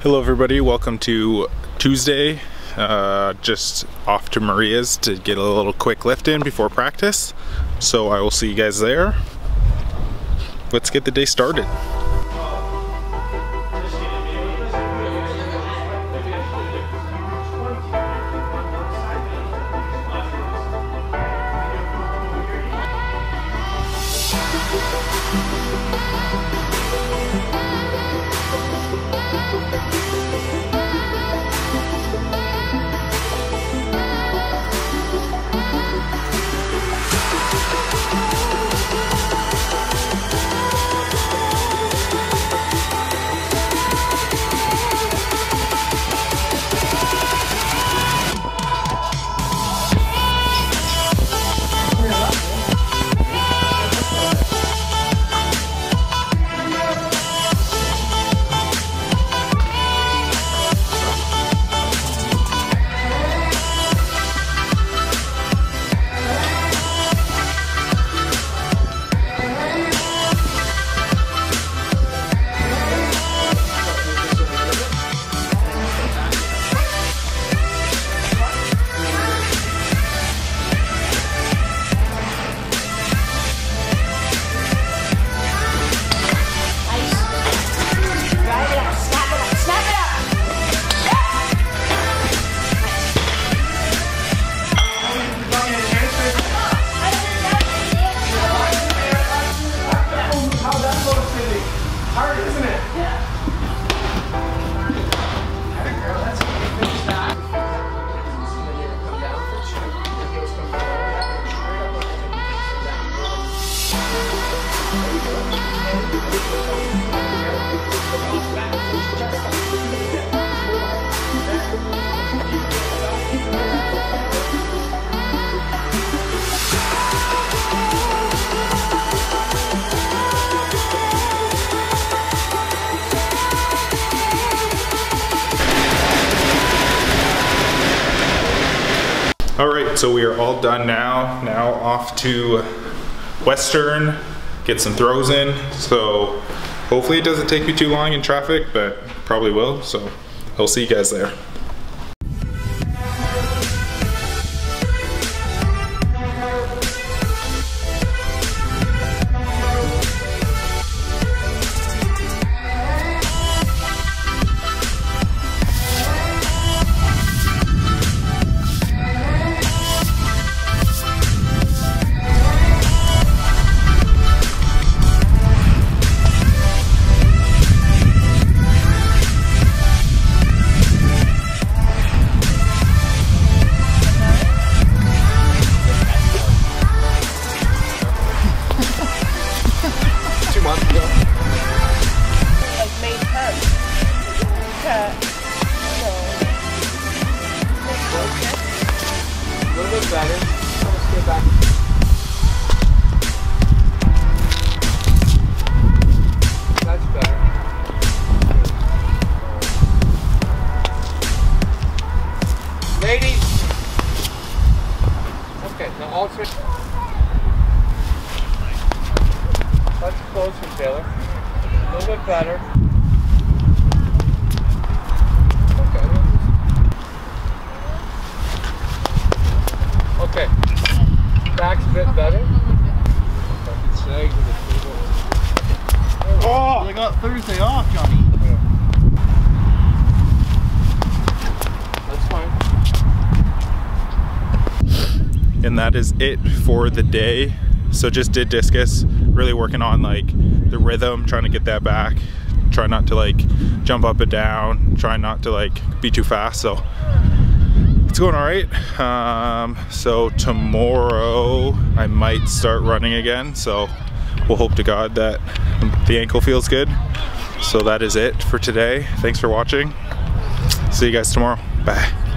Hello everybody, welcome to Tuesday. Just off to Maria's to get a little quick lift in before practice. So I will see you guys there. Let's get the day started. Alright, so we are all done now. Now off to Western, get some throws in. So hopefully it doesn't take me too long in traffic, but probably will. So I'll see you guys there. Better. Let's get back. That's better. Ladies. Okay, now alternate. That's closer, Taylor. A little bit better. Okay, back's a bit better. Oh, they got Thursday off, Johnny. That's fine. And that is it for the day. So just did discus, really working on like the rhythm, trying to get that back. Try not to like jump up and down, try not to like be too fast. So it's going all right. So tomorrow I might start running again. So we'll hope to God that the ankle feels good. So that is it for today. Thanks for watching. See you guys tomorrow. Bye.